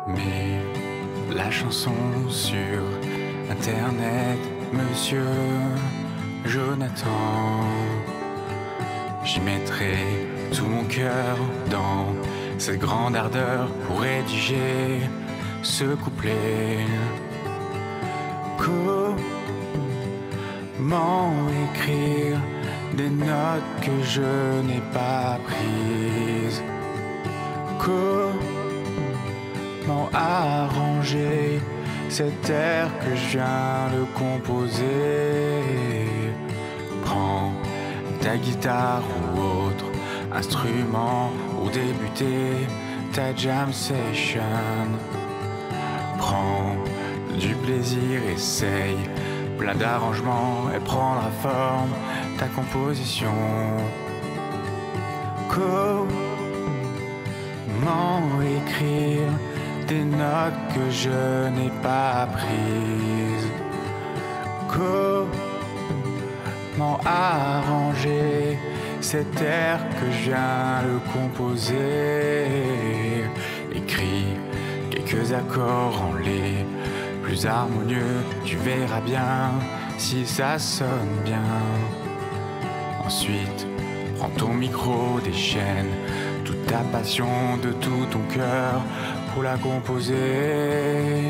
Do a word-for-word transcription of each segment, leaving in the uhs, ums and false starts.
Mais la chanson sur internet, monsieur Jonathan, j'y mettrai tout mon cœur dans cette grande ardeur pour rédiger ce couplet. Comment écrire des notes que je n'ai pas prises? Comment arranger cet air que je viens de composer? Prends ta guitare ou autre instrument pour débuter ta jam session. Prends du plaisir, essaye plein d'arrangements et prendra forme ta composition. Comment écrire des notes que je n'ai pas prises? Comment arranger cet air que je viens de composer? Écris quelques accords en les plus harmonieux, tu verras bien si ça sonne bien. Ensuite, prends ton micro, déchaîne toute ta passion de tout ton cœur pour la composer.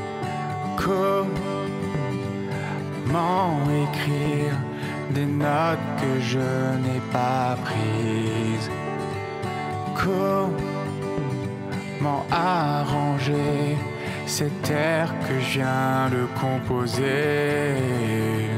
Comment écrire des notes que je n'ai pas prises? Comment arranger cet air que je viens de composer?